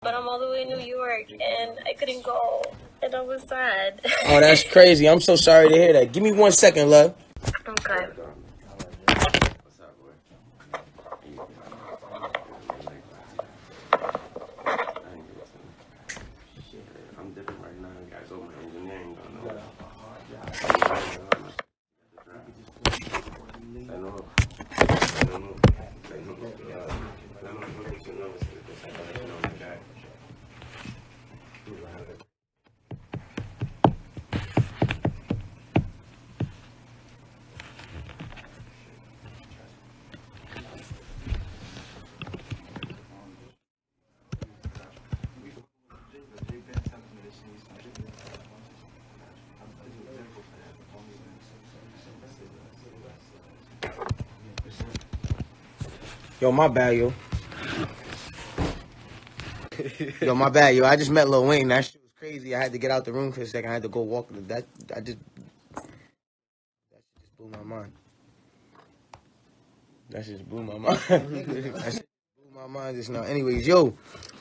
but I'm all the way in New York, and I couldn't go, and I was sad. Oh, that's crazy. I'm so sorry to hear that. Give me 1 second, love. Okay. I'm different right now, guys. Oh, my engineering don't know. I know. Yo, my bad, yo. Yo, my bad, yo. I just met Lil Wayne. That shit was crazy. I had to get out the room for a second. I had to go walk. That shit just blew my mind. That shit just blew my mind. That shit blew my mind just now. Anyways, yo.